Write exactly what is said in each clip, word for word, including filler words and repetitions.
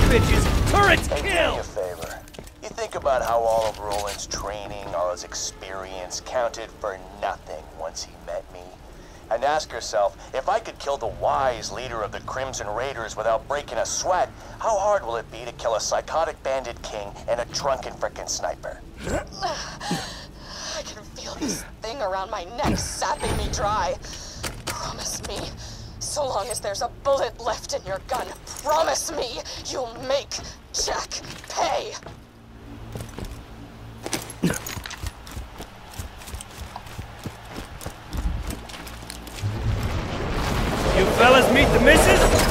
bitches! Turrets Hey, do me kill! a favor. You think about how all of Roland's training, all his experience, counted for nothing once he met me? And ask yourself, if I could kill the wise leader of the Crimson Raiders without breaking a sweat, how hard will it be to kill a psychotic bandit king and a drunken frickin' sniper? I can feel this thing around my neck sapping me dry. Promise me, so long as there's a bullet left in your gun, promise me you'll make Jack pay. You fellas meet the missus?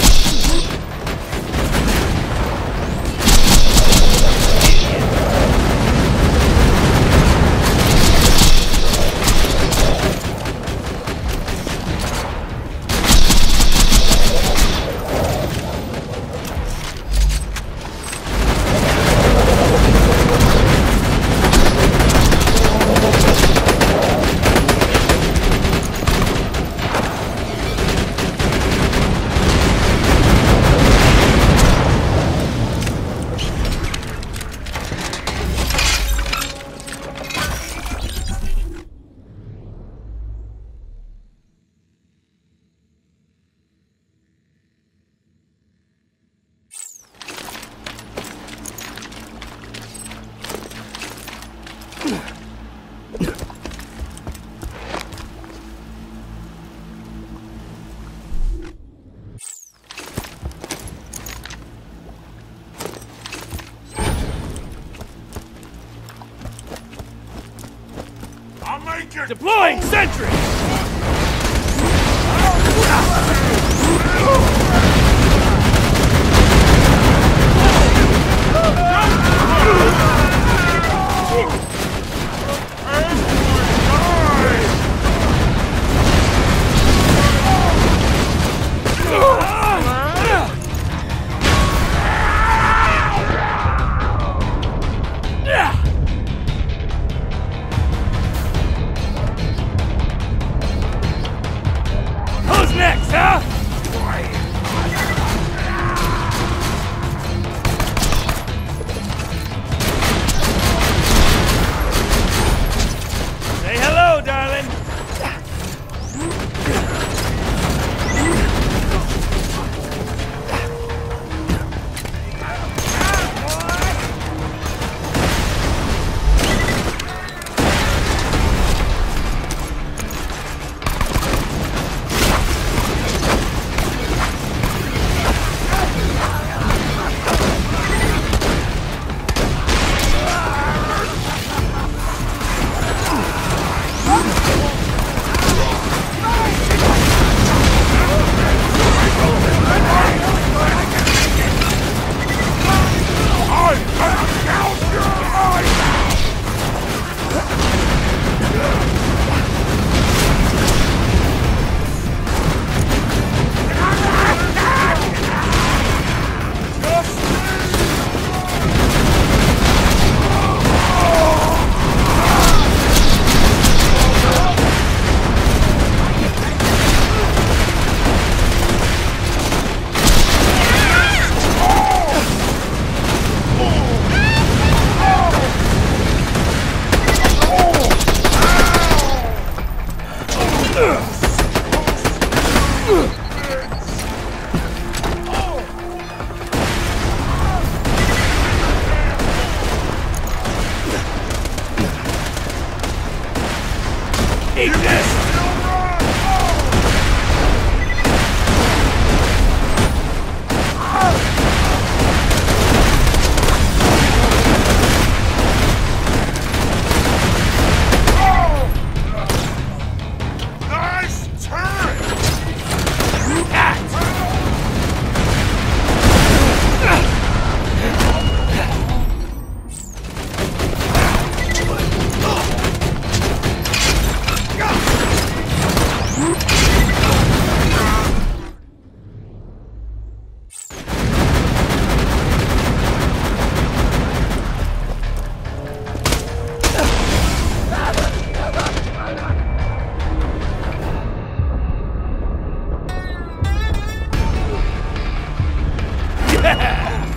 Deploying sentry! Next, huh? Say hello, darling. Eat this! Yeah!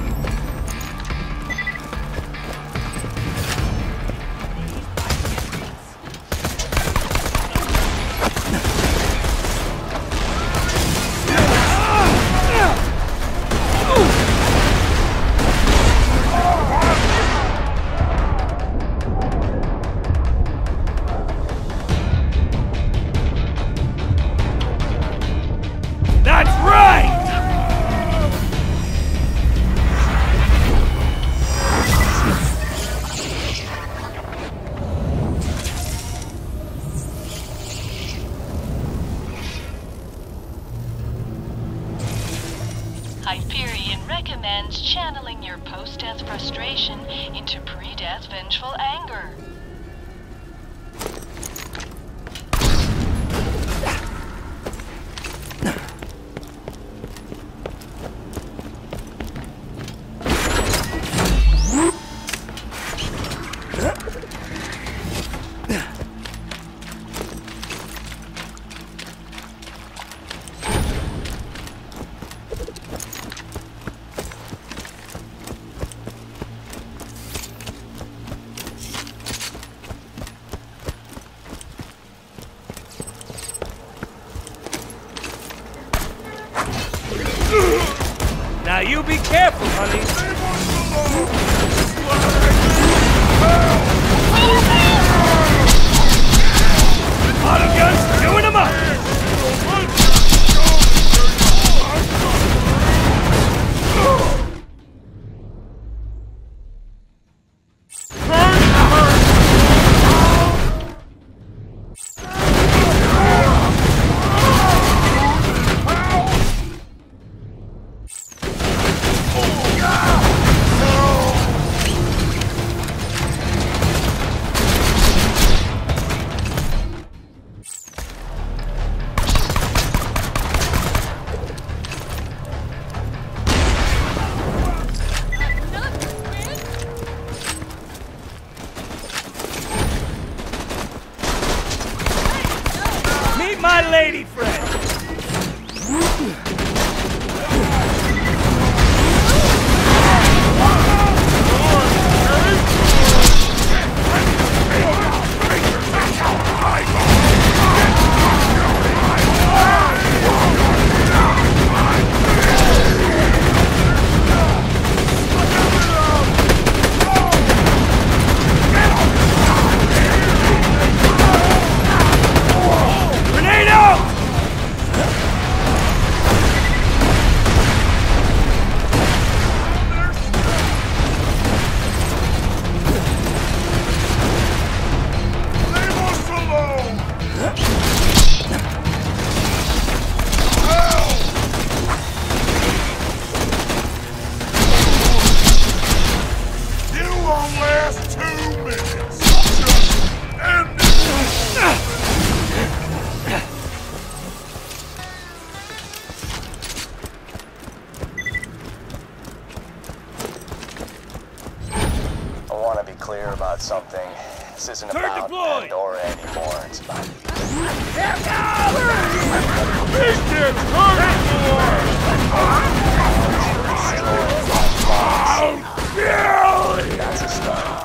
Hyperion recommends channeling your post-death frustration into pre-death vengeful anger. Now you be careful, honey. Auto guns doing them up. My lady friend! Clear about something. This isn't Turret about deployed. Pandora anymore. It's about you. That's a start.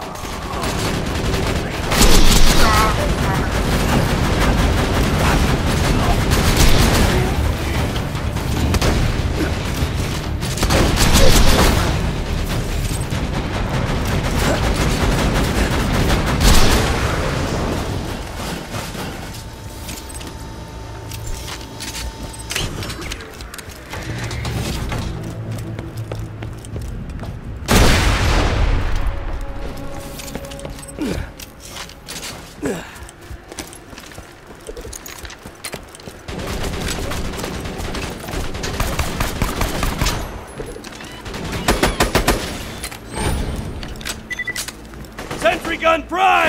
Sentry gun prime!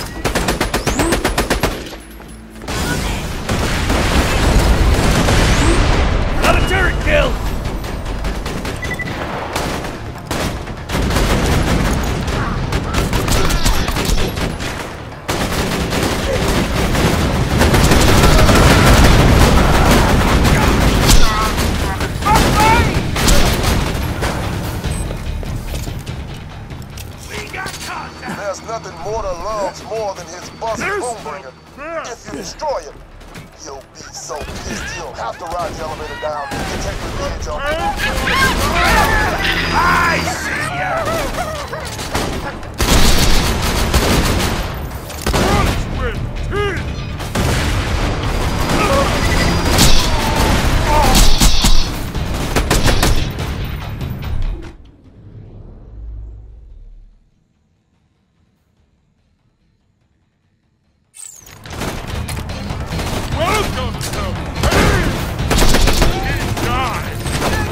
Got a turret kill! There's nothing Mortar loves more than his bust boombringer. If you destroy him, he'll be so pissed he'll have to ride the elevator down and take revenge on him. I see ya! Welcome to Pain! He died!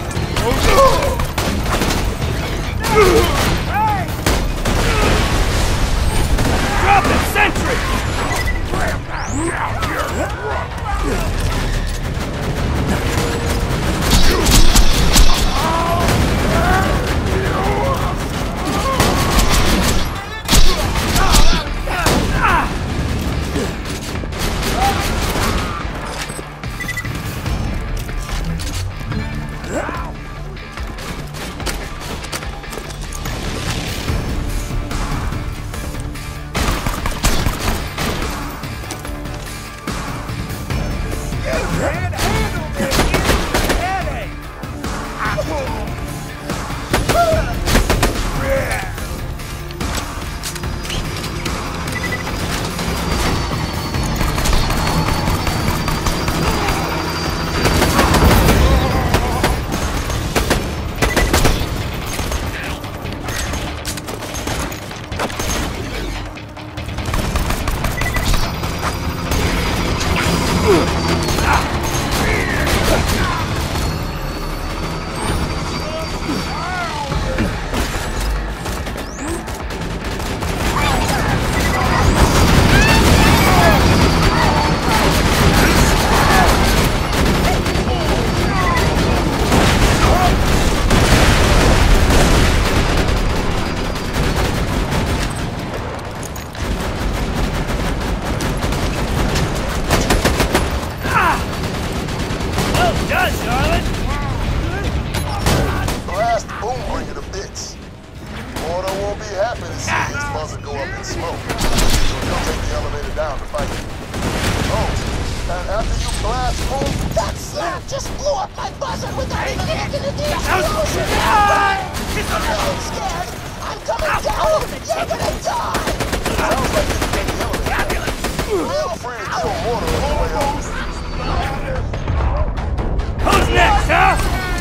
just blew up my buzzer without even looking at the How's- explosion! Ah! I'm scared! I'm coming down! You're gonna die! Sounds like it's getting elevated. Feel free to kill water on the way up. Who's next, huh?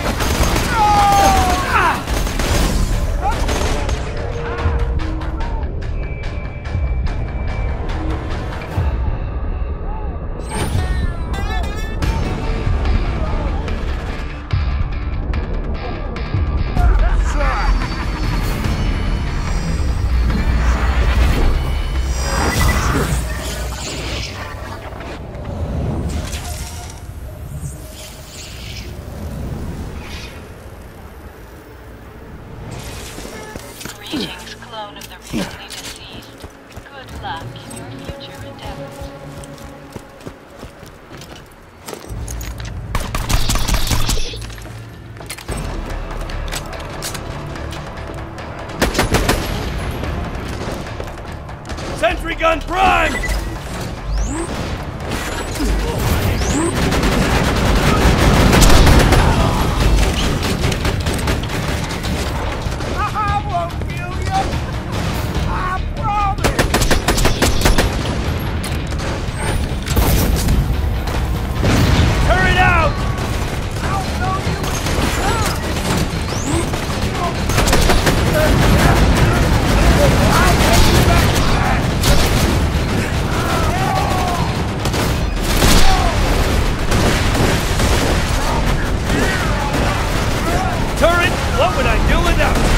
Ah! Greetings, clone of the recently deceased. Good luck in your future endeavors. Sentry gun prime! Turret out! Turret, what would I do without you?